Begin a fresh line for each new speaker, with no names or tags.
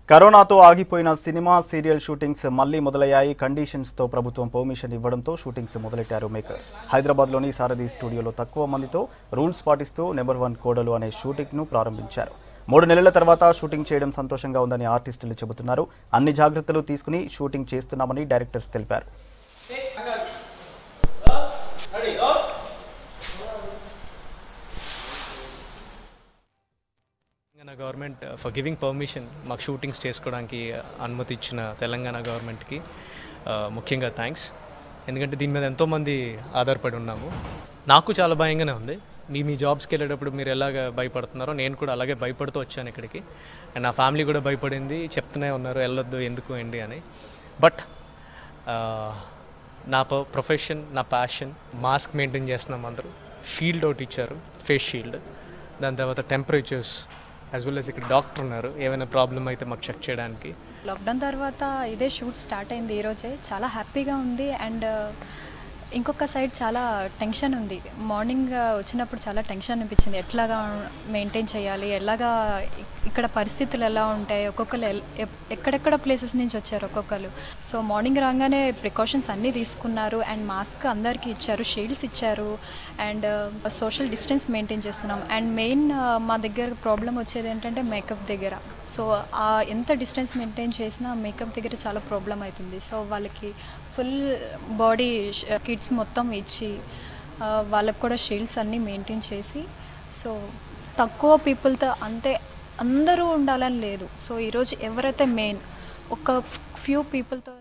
కరోనాతో ఆగిపోయిన cinema serial shootings మళ్లీ మొదలయ్యాయి. కండిషన్స్ తో ప్రభుత్వం పర్మిషన్ ఇవ్వడంతో షూటింగ్స్ మొదలెట్టారు మేకర్స్. హైదరాబాద్లోని సారథి స్టూడియోలో తక్కువ మందితో రూల్స్ పాటిస్తూ నెంబర్ 1 కోడలు అనే షూటింగ్ను ప్రారంభించారు. 3 నెలల తర్వాత షూటింగ్ చేయడం సంతోషంగా ఉందని ఆర్టిస్టులు చెబుతున్నారు. అన్ని జాగ్రత్తలు తీసుకుని షూటింగ్ చేస్తున్నామని డైరెక్టర్స్ తెలిపారు.
గవర్నమెంట్ ఫర్ గివింగ్ పర్మిషన్ మాకు షూటింగ్స్ చేసుకోవడానికి అనుమతి ఇచ్చిన తెలంగాణ గవర్నమెంట్కి ముఖ్యంగా థ్యాంక్స్. ఎందుకంటే దీని మీద ఎంతోమంది ఆధారపడి ఉన్నాము. నాకు చాలా భయంగానే ఉంది. మీ జాబ్స్కి వెళ్ళేటప్పుడు మీరు ఎలాగ భయపడుతున్నారో నేను కూడా అలాగే భయపడుతూ వచ్చాను ఇక్కడికి. అండ్ నా ఫ్యామిలీ కూడా భయపడింది, చెప్తూనే ఉన్నారు వెళ్ళొద్దు ఎందుకు ఏంటి అని. బట్ నా ప్రొఫెషన్, నా ప్యాషన్, మాస్క్ మెయింటైన్ చేస్తున్నాం అందరూ. షీల్డ్ ఒకటి ఇచ్చారు, ఫేస్ షీల్డ్. దాని తర్వాత టెంపరేచర్స్ యాజ్ వెల్ యాజ్ ఇక్కడ డాక్టర్ ఉన్నారు, ఏమైనా ప్రాబ్లం అయితే మాకు చెక్ చేయడానికి.
లాక్డౌన్ తర్వాత ఇదే షూట్ స్టార్ట్ అయింది ఈరోజే. చాలా హ్యాపీగా ఉంది. అండ్ ఇంకొక సైడ్ చాలా టెన్షన్ ఉంది. మార్నింగ్ వచ్చినప్పుడు చాలా టెన్షన్ అనిపించింది. ఎట్లాగా మెయింటైన్ చేయాలి, ఎలాగా ఇక్కడ పరిస్థితులు ఎలా ఉంటాయి, ఒక్కొక్కరు ఎక్కడెక్కడ ప్లేసెస్ నుంచి వచ్చారు ఒక్కొక్కరు. సో మార్నింగ్ రాగానే ప్రికాషన్స్ అన్నీ తీసుకున్నారు. అండ్ మాస్క్ అందరికీ ఇచ్చారు, షీల్డ్స్ ఇచ్చారు. అండ్ సోషల్ డిస్టెన్స్ మెయింటైన్ చేస్తున్నాం. అండ్ మెయిన్ మా దగ్గర ప్రాబ్లం వచ్చేది ఏంటంటే మేకప్ దగ్గర. సో ఎంత డిస్టెన్స్ మెయింటైన్ చేసినా మేకప్ దగ్గర చాలా ప్రాబ్లం అవుతుంది. సో వాళ్ళకి ఫుల్ బాడీ కిట్స్ మొత్తం ఇచ్చి వాళ్ళకు కూడా షీల్డ్స్ అన్నీ మెయింటైన్ చేసి, సో తక్కువ పీపుల్తో అంతే అందరూ ఉండాలని లేదు. సో ఈరోజు ఎవరైతే మెయిన్ ఒక ఫ్యూ పీపుల్తో